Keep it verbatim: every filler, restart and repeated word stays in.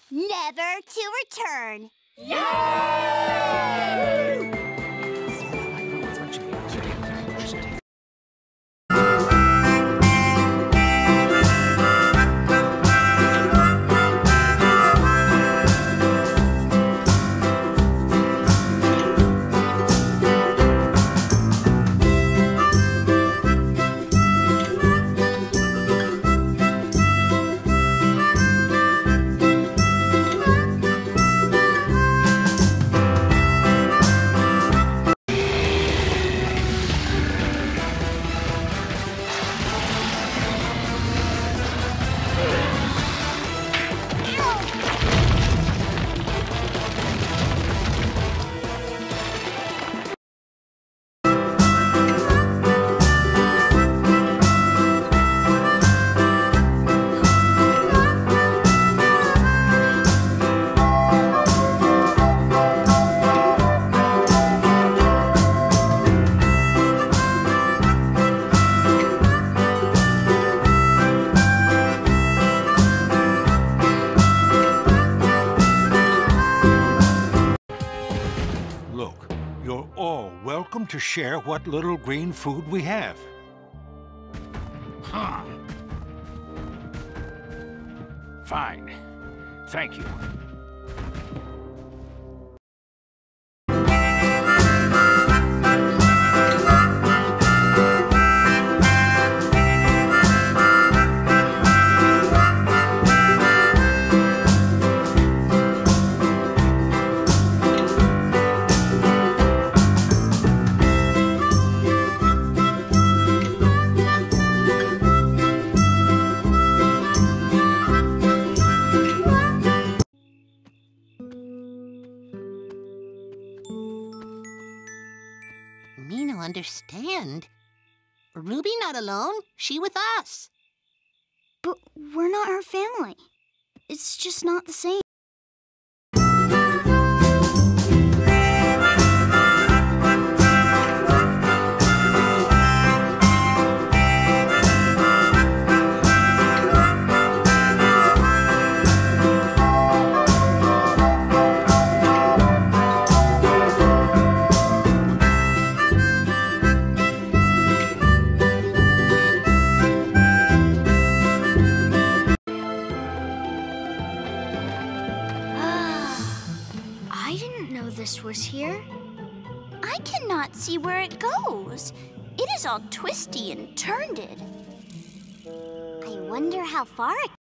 never to return. Yay! Welcome to share what little green food we have. Huh. Fine. Thank you. Me no understand. Ruby not alone. She with us. But we're not her family. It's just not the same. This was here. I cannot see where it goes. It is all twisty and turned. I wonder how far it